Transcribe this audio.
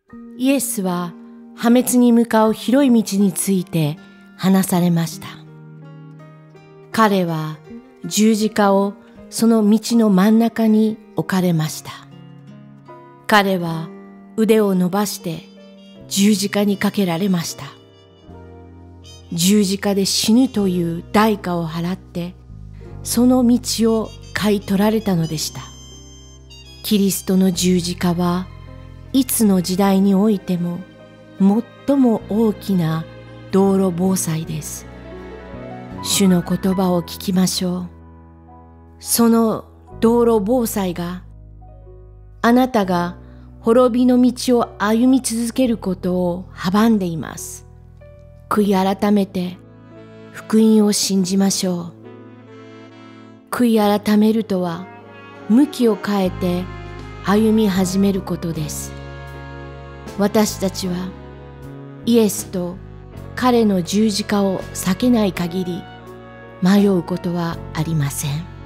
イエスは破滅に向かう広い道について話されました。彼は十字架をその道の真ん中に置かれました。彼は腕を伸ばして十字架にかけられました。十字架で死ぬという代価を払ってその道を買い取られたのでした。キリストの十字架はいつの時代においても最も大きな道路防災です。主の言葉を聞きましょう。その道路防災があなたが滅びの道を歩み続けることを阻んでいます。悔い改めて福音を信じましょう。悔い改めるとは向きを変えて歩み始めることです。私たちはイエスと彼の十字架を避けない限り迷うことはありません。